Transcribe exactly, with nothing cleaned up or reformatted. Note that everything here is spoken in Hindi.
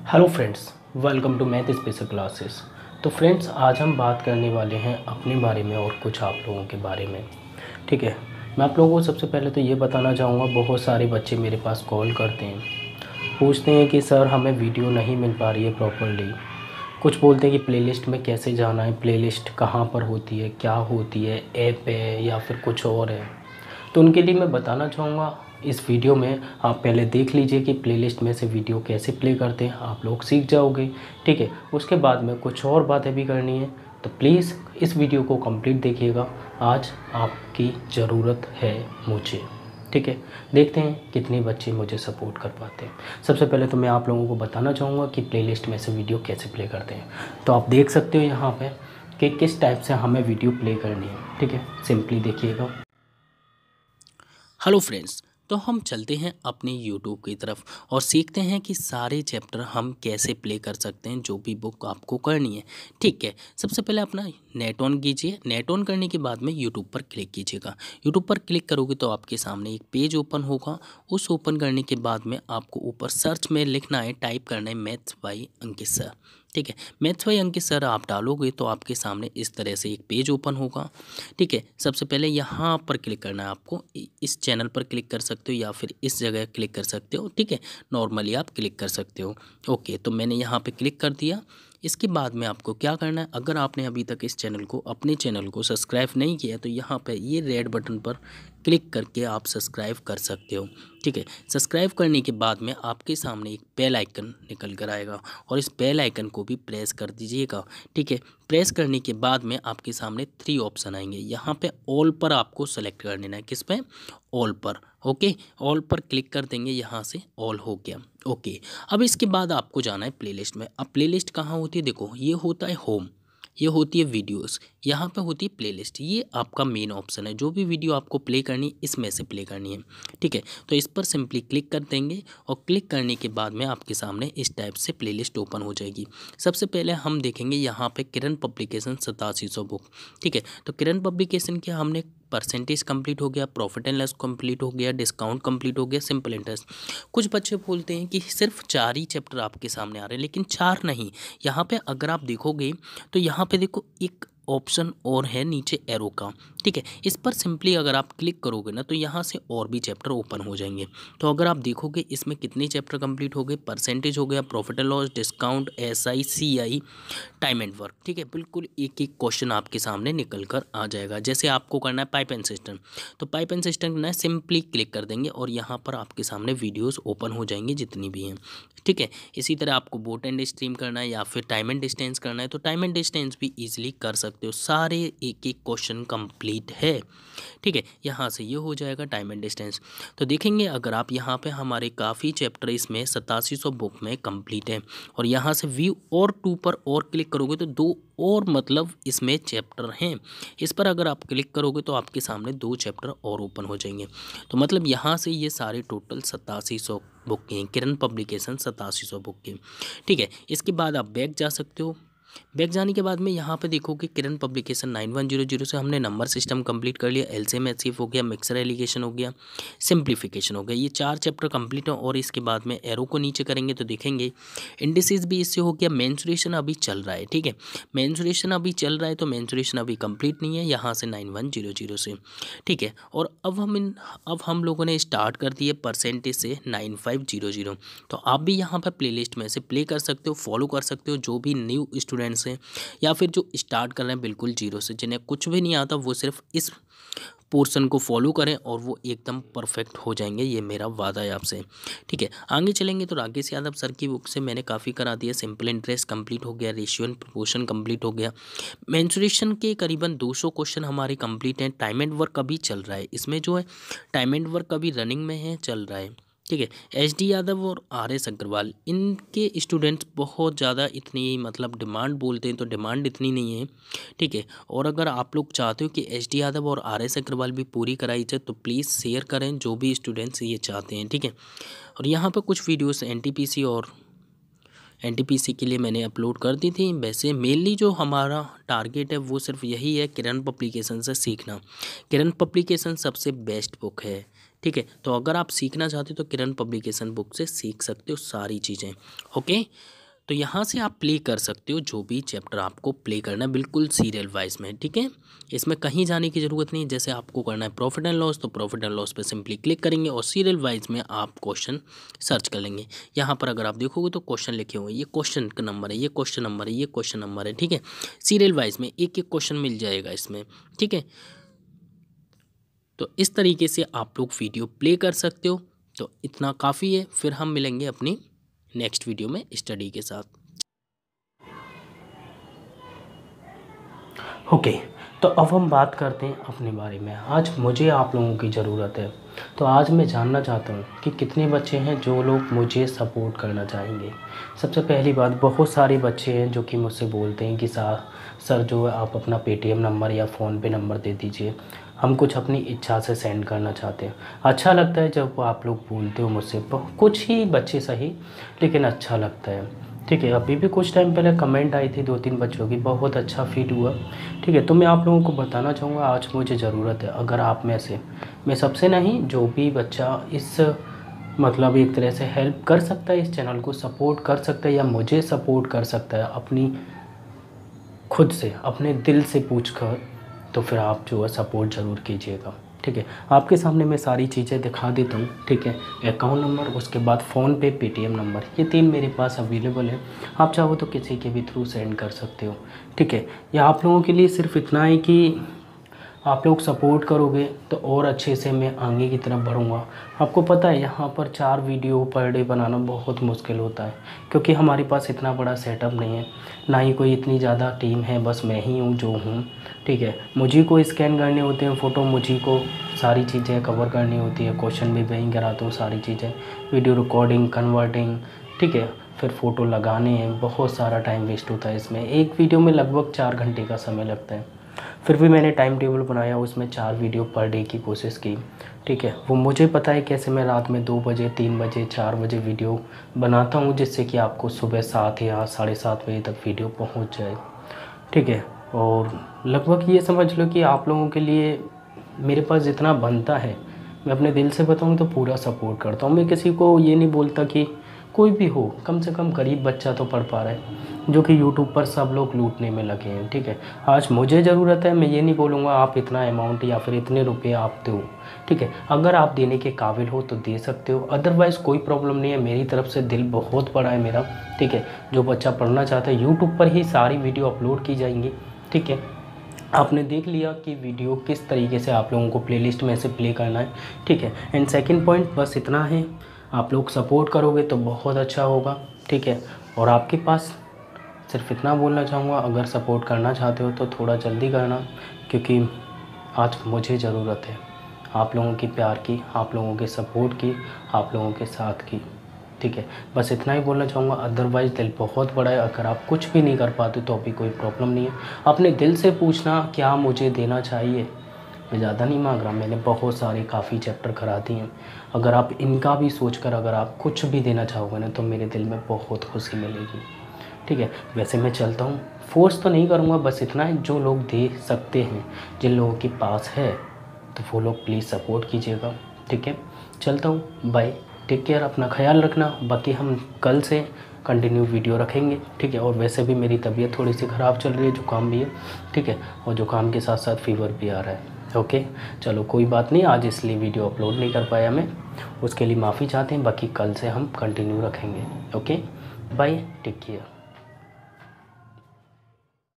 Hello friends, welcome to math special classes. तो फ्रेंड्स, आज हम बात करने वाले हैं अपने बारे में और कुछ आप लोगों के बारे में। ठीक है, मैं आप लोगों को सबसे पहले तो ये बताना चाहूँगा, बहुत सारे बच्चे मेरे पास कॉल करते हैं, पूछते हैं कि सर हमें वीडियो नहीं मिल पा रही है प्रॉपरली। कुछ बोलते हैं कि प्लेलिस्ट में कैसे जाना है, प्लेलिस्ट कहाँ पर होती है, क्या होती है, ऐप है या फिर कुछ और है। तो उनके लिए मैं बताना चाहूँगा, इस वीडियो में आप पहले देख लीजिए कि प्लेलिस्ट में से वीडियो कैसे प्ले करते हैं, आप लोग सीख जाओगे। ठीक है, उसके बाद में कुछ और बातें भी करनी है, तो प्लीज़ इस वीडियो को कंप्लीट देखिएगा। आज आपकी ज़रूरत है मुझे। ठीक है, देखते हैं कितने बच्चे मुझे सपोर्ट कर पाते हैं। सबसे पहले तो मैं आप लोगों को बताना चाहूँगा कि प्लेलिस्ट में से वीडियो कैसे प्ले करते हैं। तो आप देख सकते हो यहाँ पे कि किस टाइप से हमें वीडियो प्ले करनी है। ठीक है, सिंपली देखिएगा। हेलो फ्रेंड्स, तो हम चलते हैं अपने यूट्यूब की तरफ और सीखते हैं कि सारे चैप्टर हम कैसे प्ले कर सकते हैं, जो भी बुक आपको करनी है। ठीक है, सबसे पहले अपना नेट ऑन कीजिए। नेट ऑन करने के बाद में यूट्यूब पर क्लिक कीजिएगा। यूट्यूब पर क्लिक करोगे तो आपके सामने एक पेज ओपन होगा। उस ओपन करने के बाद में आपको ऊपर सर्च में लिखना है, टाइप करना है मैथ्स बाय अंकित सर। ठीक है, मैथ्स बाय अंकित सर आप डालोगे तो आपके सामने इस तरह से एक पेज ओपन होगा। ठीक है, सबसे पहले यहाँ पर क्लिक करना है आपको। इस चैनल पर क्लिक कर सकते हो या फिर इस जगह क्लिक कर सकते हो। ठीक है, नॉर्मली आप क्लिक कर सकते हो। ओके, तो मैंने यहाँ पे क्लिक कर दिया। इसके बाद में आपको क्या करना है, अगर आपने अभी तक इस चैनल को अपने चैनल को सब्सक्राइब नहीं किया तो यहाँ पे ये रेड बटन पर क्लिक करके आप सब्सक्राइब कर सकते हो। ठीक है, सब्सक्राइब करने के बाद में आपके सामने एक बेल आइकन निकल कर आएगा और इस बेल आइकन को भी प्रेस कर दीजिएगा। ठीक है, प्रेस करने के बाद में आपके सामने थ्री ऑप्शन आएंगे। यहाँ पे ऑल पर आपको सेलेक्ट कर लेना है। किस पे? ऑल पर। ओके, ऑल पर क्लिक कर देंगे, यहाँ से ऑल हो गया। ओके, अब इसके बाद आपको जाना है प्लेलिस्ट में। अब प्लेलिस्ट कहाँ होती है? देखो, ये होता है होम, ये होती है वीडियोस, यहाँ पे होती है प्लेलिस्ट। ये आपका मेन ऑप्शन है, जो भी वीडियो आपको प्ले करनी इसमें से प्ले करनी है। ठीक है, तो इस पर सिंपली क्लिक कर देंगे और क्लिक करने के बाद में आपके सामने इस टाइप से प्लेलिस्ट ओपन हो जाएगी। सबसे पहले हम देखेंगे यहाँ पे किरण पब्लिकेशन सतासी सौ बुक। ठीक है, तो किरण पब्लिकेशन के हमने परसेंटेज कंप्लीट हो गया, प्रॉफिट एंड लॉस कंप्लीट हो गया, डिस्काउंट कंप्लीट हो गया, सिंपल इंटरेस्ट। कुछ बच्चे बोलते हैं कि सिर्फ चार ही चैप्टर आपके सामने आ रहे हैं, लेकिन चार नहीं। यहाँ पे अगर आप देखोगे तो यहाँ पे देखो एक ऑप्शन और है नीचे एरो का। ठीक है, इस पर सिंपली अगर आप क्लिक करोगे ना तो यहाँ से और भी चैप्टर ओपन हो जाएंगे। तो अगर आप देखोगे इसमें कितने चैप्टर कंप्लीट हो गए, परसेंटेज हो गया, profit and loss, discount, S I, C I, time and work. ठीक है, बिल्कुल एक एक क्वेश्चन आपके सामने निकल कर आ जाएगा। जैसे आपको करना है पाइप एंड सिस्टम, तो पाइप एंड सिस्टम करना है, सिंपली क्लिक कर देंगे और यहाँ पर आपके सामने वीडियोस ओपन हो जाएंगी जितनी भी हैं। ठीक है, इसी तरह आपको बोट एंड स्ट्रीम करना है या फिर टाइम एंड डिस्टेंस करना है तो टाइम एंड डिस्टेंस भी ईजिली कर सकते हो। सारे एक एक क्वेश्चन कंप्लीट है। ठीक है, यहाँ से ये हो जाएगा टाइम एंड डिस्टेंस। तो देखेंगे अगर आप यहाँ पे हमारे काफ़ी चैप्टर इसमें सतासी सौ बुक में कंप्लीट है और यहाँ से व्यू और टू पर और क्लिक करोगे तो दो और मतलब इसमें चैप्टर हैं। इस पर अगर आप क्लिक करोगे तो आपके सामने दो चैप्टर और ओपन हो जाएंगे। तो मतलब यहाँ से ये सारे टोटल सतासी सौ बुक के हैं, किरण पब्लिकेशन सतासी सौ बुक के। ठीक है, इसके बाद आप बैक जा सकते हो। बैक जाने के बाद में यहाँ पे देखोगे Kiran publication nine one zero zero से हमने नंबर सिस्टम कंप्लीट कर लिया, एलसीएम एचसीएफ हो गया, मिक्सर एलिगेशन हो गया, सिंप्लीफिकेशन हो गया। ये चार चैप्टर कंप्लीट है और इसके बाद में एरो को नीचे करेंगे तो देखेंगे इंडिसेस भी इससे हो गया। मेंसुरेशन अभी चल रहा है। ठीक है, मेंसुरेशन अभी चल रहा है तो मेंसुरेशन अभी कंप्लीट नहीं है यहाँ से नाइन वन जीरो जीरो से। ठीक है, और अब हम इन अब हम लोगों ने स्टार्ट कर दिए परसेंटेज से नाइन फाइव जीरो जीरो। तो आप भी यहाँ पर प्लेलिस्ट में से प्ले कर सकते हो, फॉलो कर सकते हो। जो भी न्यू स्टूडेंट्स हैं या फिर जो स्टार्ट कर रहे हैं बिल्कुल जीरो से, जिन्हें कुछ भी नहीं आता, वो सिर्फ इस पोर्शन को फॉलो करें और वो एकदम परफेक्ट हो जाएंगे, ये मेरा वादा है आपसे। ठीक है, आगे चलेंगे तो राकेश यादव सर की बुक से मैंने काफ़ी करा दिया। सिंपल इंटरेस्ट कंप्लीट हो गया, रेशियो एंड प्रोपोर्शन कंप्लीट हो गया, मेंसुरेशन के करीबन दो सौ क्वेश्चन हमारे कंप्लीट हैं। टाइम एंड वर्क अभी चल रहा है, इसमें जो है टाइम एंड वर्क अभी रनिंग में है, चल रहा है। ठीक है, एच डी यादव और आर एस अग्रवाल, इनके स्टूडेंट्स बहुत ज़्यादा इतनी मतलब डिमांड बोलते हैं तो डिमांड इतनी नहीं है। ठीक है, और अगर आप लोग चाहते हो कि एच डी यादव और आर एस अग्रवाल भी पूरी कराई जाए तो प्लीज़ शेयर करें, जो भी स्टूडेंट्स ये चाहते हैं। ठीक है, और यहाँ पर कुछ videos N T P C और एन टी पी सी के लिए मैंने अपलोड कर दी थी। वैसे मेनली जो हमारा टारगेट है वो सिर्फ यही है, किरण पब्लिकेशन से सीखना। किरण पब्लिकेशन सबसे बेस्ट बुक है। ठीक है, तो अगर आप सीखना चाहते हो तो किरण पब्लिकेशन बुक से सीख सकते हो सारी चीज़ें। ओके, तो यहाँ से आप प्ले कर सकते हो जो भी चैप्टर आपको प्ले करना है, बिल्कुल सीरियल वाइज में, ठीक है। इसमें कहीं जाने की ज़रूरत नहीं। जैसे आपको करना है प्रॉफिट एंड लॉस, तो प्रॉफिट एंड लॉस पे सिंपली क्लिक करेंगे और सीरियल वाइज में आप क्वेश्चन सर्च कर लेंगे। यहाँ पर अगर आप देखोगे तो क्वेश्चन लिखे हुए हैं, ये क्वेश्चन का नंबर है, ये क्वेश्चन नंबर है, ये क्वेश्चन नंबर है, ठीक है। सीरियल वाइज में एक एक क्वेश्चन मिल जाएगा इसमें, ठीक है। तो इस तरीके से आप लोग वीडियो प्ले कर सकते हो। तो इतना काफ़ी है, फिर हम मिलेंगे अपनी नेक्स्ट वीडियो में स्टडी के साथ। ओके okay, तो अब हम बात करते हैं अपने बारे में। आज मुझे आप लोगों की ज़रूरत है, तो आज मैं जानना चाहता हूँ कि कितने बच्चे हैं जो लोग मुझे सपोर्ट करना चाहेंगे। सबसे पहली बात, बहुत सारे बच्चे हैं जो कि मुझसे बोलते हैं कि सर सर जो है आप अपना पेटीएम नंबर या फ़ोन पे नंबर दे दीजिए, हम कुछ अपनी इच्छा से सेंड करना चाहते हैं। अच्छा लगता है जब आप लोग बोलते हो मुझसे, कुछ ही बच्चे सही, लेकिन अच्छा लगता है, ठीक है। अभी भी कुछ टाइम पहले कमेंट आई थी दो तीन बच्चों की, बहुत अच्छा फील हुआ, ठीक है। तो मैं आप लोगों को बताना चाहूँगा आज मुझे ज़रूरत है, अगर आप में से, मैं सबसे नहीं, जो भी बच्चा इस मतलब एक तरह से हेल्प कर सकता है, इस चैनल को सपोर्ट कर सकता है या मुझे सपोर्ट कर सकता है अपनी खुद से, अपने दिल से पूछ कर, तो फिर आप जो है सपोर्ट ज़रूर कीजिएगा, ठीक है। आपके सामने मैं सारी चीज़ें दिखा देता हूँ, ठीक है। अकाउंट नंबर, उसके बाद फ़ोनपे, पेटीएम नंबर, ये तीन मेरे पास अवेलेबल है। आप चाहो तो किसी के भी थ्रू सेंड कर सकते हो, ठीक है। या आप लोगों के लिए सिर्फ इतना है कि आप लोग सपोर्ट करोगे तो और अच्छे से मैं आगे की तरफ बढ़ूँगा। आपको पता है यहाँ पर चार वीडियो पर डे बनाना बहुत मुश्किल होता है, क्योंकि हमारे पास इतना बड़ा सेटअप नहीं है, ना ही कोई इतनी ज़्यादा टीम है, बस मैं ही हूँ जो हूँ, ठीक है। मुझे को स्कैन करने होते हैं फ़ोटो, मुझे को सारी चीज़ें कवर करनी होती है, क्वेश्चन भी मैं ही कराता हूँ, सारी चीज़ें, वीडियो रिकॉर्डिंग, कन्वर्टिंग, ठीक है। फिर फ़ोटो लगाने हैं, बहुत सारा टाइम वेस्ट होता है इसमें। एक वीडियो में लगभग चार घंटे का समय लगता है। फिर भी मैंने टाइम टेबल बनाया, उसमें चार वीडियो पर डे की कोशिश की, ठीक है। वो मुझे पता है कैसे मैं रात में दो बजे, तीन बजे, चार बजे वीडियो बनाता हूँ, जिससे कि आपको सुबह सात या साढ़े सात बजे तक वीडियो पहुँच जाए, ठीक है। और लगभग ये समझ लो कि आप लोगों के लिए मेरे पास जितना बनता है, मैं अपने दिल से बताऊँ तो पूरा सपोर्ट करता हूँ। मैं किसी को ये नहीं बोलता कि कोई भी हो, कम से कम गरीब बच्चा तो पढ़ पा रहा है, जो कि यूट्यूब पर सब लोग लूटने में लगे हैं, ठीक है। आज मुझे ज़रूरत है, मैं ये नहीं बोलूँगा आप इतना अमाउंट या फिर इतने रुपए आप दो, ठीक है। अगर आप देने के काबिल हो तो दे सकते हो, अदरवाइज़ कोई प्रॉब्लम नहीं है। मेरी तरफ से दिल बहुत बड़ा है मेरा, ठीक है। जो बच्चा पढ़ना चाहता है, यूट्यूब पर ही सारी वीडियो अपलोड की जाएंगी, ठीक है। आपने देख लिया कि वीडियो किस तरीके से आप लोगों को प्लेलिस्ट में से प्ले करना है, ठीक है। एंड सेकंड पॉइंट बस इतना है, आप लोग सपोर्ट करोगे तो बहुत अच्छा होगा, ठीक है। और आपके पास सिर्फ इतना बोलना चाहूँगा, अगर सपोर्ट करना चाहते हो तो थोड़ा जल्दी करना, क्योंकि आज मुझे ज़रूरत है आप लोगों की प्यार की, आप लोगों के सपोर्ट की, आप लोगों के साथ की, ठीक है। बस इतना ही बोलना चाहूँगा, अदरवाइज़ दिल बहुत बड़ा है। अगर आप कुछ भी नहीं कर पाते तो अभी कोई प्रॉब्लम नहीं है। अपने दिल से पूछना क्या मुझे देना चाहिए, मैं ज़्यादा नहीं मांग रहा, मैंने बहुत सारे काफ़ी चैप्टर करा दिए हैं। अगर आप इनका भी सोचकर अगर आप कुछ भी देना चाहोगे ना, तो मेरे दिल में बहुत खुशी मिलेगी, ठीक है। वैसे मैं चलता हूँ, फोर्स तो नहीं करूँगा, बस इतना है, जो लोग दे सकते हैं, जिन लोगों के पास है, तो वो लोग प्लीज़ सपोर्ट कीजिएगा, ठीक है। चलता हूँ, बाय, टेक केयर, अपना ख्याल रखना। बाकी हम कल से कंटिन्यू वीडियो रखेंगे, ठीक है। और वैसे भी मेरी तबीयत थोड़ी सी ख़राब चल रही है, जुकाम भी है, ठीक है। और जुकाम के साथ साथ फीवर भी आ रहा है, ओके। चलो कोई बात नहीं, आज इसलिए वीडियो अपलोड नहीं कर पाया मैं, उसके लिए माफ़ी चाहते हैं। बाकी कल से हम कंटिन्यू रखेंगे, ओके। Bye, take care.